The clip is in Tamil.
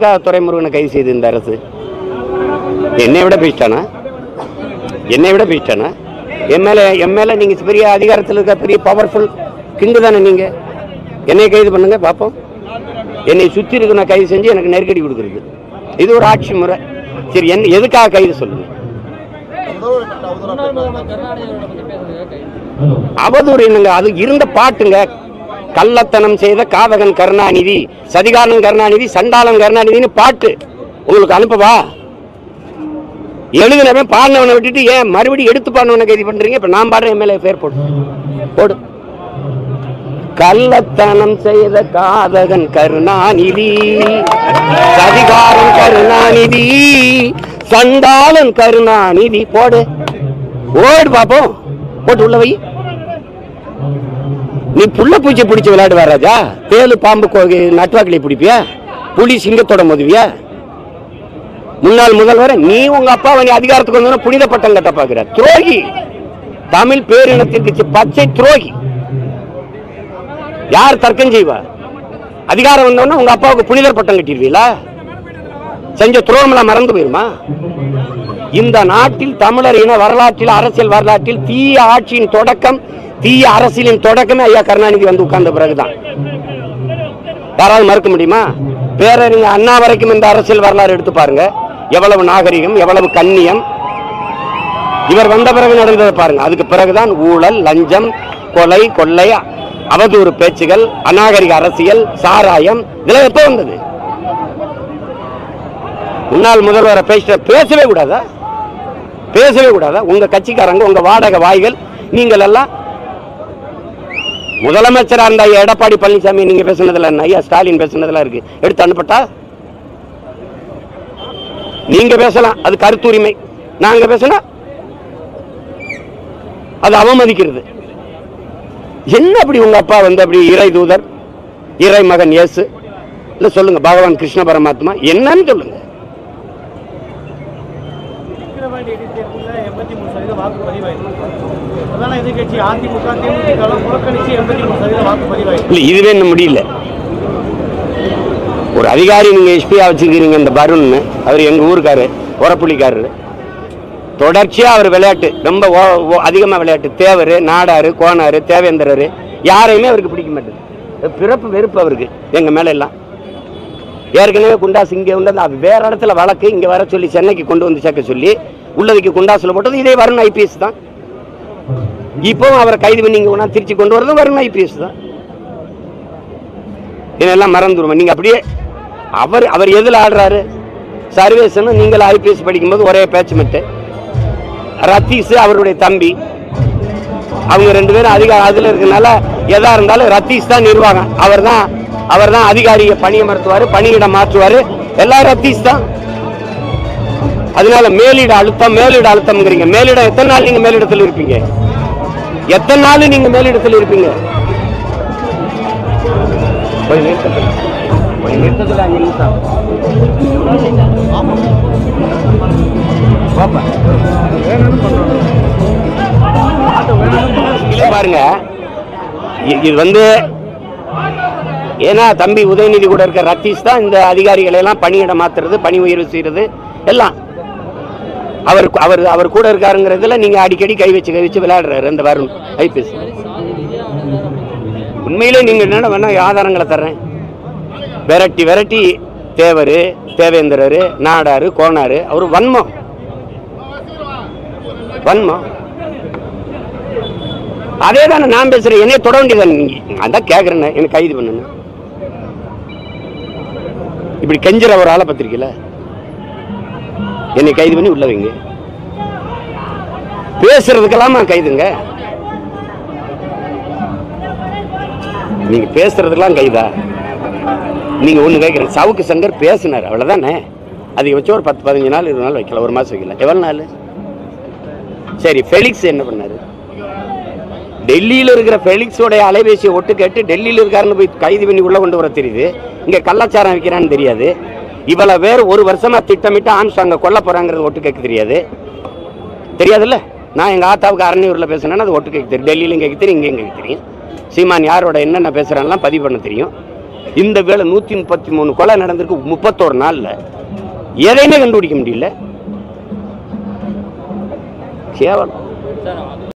துரைமுருகனை கைது செய்து இந்த அரசு? என்னை விட பேசிட்டானா? என் மேல நீங்க பெரிய அதிகாரத்தில் இருக்க பெரிய பவர்ஃபுல் கிங்கு தானே நீங்க. என்னை கைது பண்ணுங்க பார்ப்போம். என்னை சுற்றி இருக்கு நான் கைது செஞ்சு எனக்கு நெருக்கடி கொடுக்குறது இது ஒரு ஆட்சி முறை. சரி, எதுக்காக கைது சொல்லுங்க? அவதூறு என்னங்க? அது இருந்த பாட்டுங்க. கள்ளத்தனம் செய்த காதகன் கருணாநிதி, சதிகாரன் கருணாநிதி, சண்டாளன் கருணாநிதினு பாட்டு உங்களுக்கு அனுப்பவா? எழுதுனவன் பாடினவனை விட்டுட்டு ஏன் மறுபடியும் எடுத்து பாடினவனை கைது பண்றீங்க? இப்ப நான் பாடுற எம்எல்ஏ பேர் போடு. கள்ளத்தனம் செய்த காதகன் கருணாநிதி, சதிகாரன் கருணாநிதி, சண்டாளன் கருணாநிதி போடு பாப்போம். போட்டு உள்ள வை. நீ புள்ள பூச்சி பிடிச்சி விளையாடுவா ராஜா? தேலு பாம்பு நட்டுவாக்கிளி பிடிப்பியா? புலி சிங்கத்தோட மோதுவியா? முன்னாள் முதல்வர் நீ உங்க அப்பாவை நீ அதிகாரத்துக்கு வந்து புனித பட்டம் கட்ட பாக்குற துரோகி. தமிழ் பேரினத்திற்கு பச்சை துரோகி. யார் தர்க்கம் செய்வா? அதிகாரம் வந்தவொடனே உங்க அப்பாவுக்கு புனிதர் பட்டம் கட்டிடுவீங்களா? செஞ்ச துரோகம்லாம் மறந்து போயிருமா? இந்த நாட்டில் தமிழர் இன வரலாற்றில், அரசியல் வரலாற்றில் தீய ஆட்சியின் தொடக்கம், தீய அரசியலின் தொடக்கமே ஐயா கருணாநிதி வந்து உட்கார்ந்த பிறகுதான். யாராவது மறுக்க முடியுமா? பேரறிஞர் அண்ணா வரைக்கும் இந்த அரசியல் வரலாறு எடுத்து பாருங்க. எவ்வளவு நாகரிகம், எவ்வளவு கண்ணியம் இவர் வந்த பிறகு நடந்ததை பாருங்க. அதுக்கு பிறகுதான் ஊழல், லஞ்சம், கொலை, கொள்ளை, அவதூறு பேச்சுகள், அநாகரிக அரசியல், சாராயம் இதெல்லாம் எப்ப வந்தது? முன்னாள் முதல்வரை பேசவே கூடாதா? உங்க கட்சிக்காரங்க, உங்க வாடகை வாய்கள், நீங்கள் எல்லாம் முதலமைச்சரா இருந்த எடப்பாடி பழனிசாமி நீங்க பேசுனதுல என்ன? ஐயா ஸ்டாலின் பேசுனதுல இருக்கு, எடுத்து அனுப்பட்டா? நீங்க பேசலாம், அது கருத்துரிமை. நாங்க பேசினா அது அவமதிக்கிறது. என்ன அப்படி உங்க அப்பா வந்து அப்படி இறை தூதர், இறை மகன் இயேசு இல்ல சொல்லுங்க, பகவான் கிருஷ்ண பரமாத்மா என்னன்னு சொல்லுங்க. இதுவே இன்னும் முடியல. ஒரு அதிகாரி நீங்க எஸ்பியா வச்சுக்கிறீங்க இந்த பருண், அவர் எங்க ஊருக்காரு, ஓரப்புள்ளிக்காரரு. தொடர்ச்சியா அவர் விளையாட்டு, ரொம்ப அதிகமா விளையாட்டு. தேவர், நாடாரு, கோனாரு, தேவேந்திரரு யாரையுமே அவருக்கு பிடிக்க மாட்டேங்குது. பிறப்பு வெறுப்பு அவருக்கு எங்க மேல எல்லாம். ஏற்கனவே குண்டாசு இங்கே உண்டு, வேற இடத்துல வழக்கு இங்க வர சொல்லி சென்னைக்கு கொண்டு வந்து சேர்க்க சொல்லி உள்ளதுக்கு குண்டாசுல போட்டது இதே வருண் ஐபிஎஸ் தான். இப்பவும் அவரை கைது பண்ணி இங்க திருச்சி கொண்டு வரதும் வருண் ஐபிஎஸ் தான். இதெல்லாம் மறந்துடுவோம். நீங்க அப்படியே அவர் எதுல ஆடுறாரு? சர்வேசன் நீங்கள் ஐபிஎஸ் படிக்கும்போது ஒரே பேச்சு மட்டு. ரத்தீஸ் அவருடைய தம்பி, அவங்க ரெண்டு பேரும் அதிகாரம் அதுல இருக்கனால எதா இருந்தாலும் ரத்தீஸ் தான் நிர்வாகம். அவர் தான் அதிகாரியை பணியமர்த்துவாரு, பணியிடம் மாற்றுவாரு, எல்லாம் ரத்தீஸ் தான். அதனால மேலிட அழுத்தம் மேலிடம் எத்தனை நாள் நீங்க மேலிடத்தில் இருப்பீங்க? எத்தனை நாள் நீங்க மேலிடத்தில் இருப்பீங்க? பாருங்க, இது வந்து ஏன்னா தம்பி உதயநிதி கூட இருக்க ரத்தீஸ் தான் இந்த அதிகாரிகளை எல்லாம் பணியிட மாத்துறது, பணி உயர்வு செய்யறது எல்லாம் அவர் கூட இருக்காருங்கிறதுல நீங்க அடிக்கடி கை வச்சு விளையாடுறாரு அந்த வருண் ஐபிஎஸ். உண்மையிலே நீங்க என்ன வேணா ஆதாரங்களை தர்றேன். விரட்டி தேவர், தேவேந்திரரு, நாடாரு, கோனாரு, அவரு வன்மம். அதே தானே நான் பேசுறேன். என்னைய தொட வேண்டியதானே நீங்க? அதான் கேட்கறேன், எனக்கு கைது பண்ணு. இப்படி கெஞ்சிற ஒரு ஆளை பத்திரிக்கல என்னை கைது பண்ணி உள்ள வைங்க. பேசுறதுக்கெல்லாமா கைதுங்க? நீங்க பேசுறதுக்கெல்லாம் கைதா? நீங்க ஒண்ணு கேட்கிறேன், சவுக்கு சங்கர் பேசினார் அவ்வளவுதானே. அதுக்கு வச்சு ஒரு 10-15 நாள் 20 நாள் வைக்கல, ஒரு மாசம் வைக்கல, எவ்வளவு நாள்? சரி, ஃபெலிக்ஸ் என்ன பண்ணாரு? டெல்லியில் இருக்கிற ஃபெலிக்ஸோடைய அலைபேசியை ஒட்டு கேட்டு டெல்லியில் இருக்காருன்னு போய் கைது பண்ணி உள்ள கொண்டு வர தெரியுது. இங்க கள்ளச்சாரம் வைக்கிறான்னு தெரியாது. இவ்வளவு பேர் ஒரு வருஷமா திட்டமிட்டு ஆம்ஸ்டாங்க கொல்ல போறாங்கிறது ஒட்டு கேட்க தெரியாதுல்ல. நான் எங்க ஆத்தாவுக்கு அரணியூர்ல பேசுனேன்னா அது ஒட்டு கேட்க தெரியும், டெல்லியிலும் கேட்க தெரியும், இங்கேயும் கேட்க தெரியும். சீமான் யாரோட என்னென்ன பேசுறான்லாம் பதிவு பண்ண தெரியும். இந்த வேளை 133 கொலை நடந்திருக்கு 31 நாள்ல. எதையுமே கண்டுபிடிக்க முடியல. கேவலம்.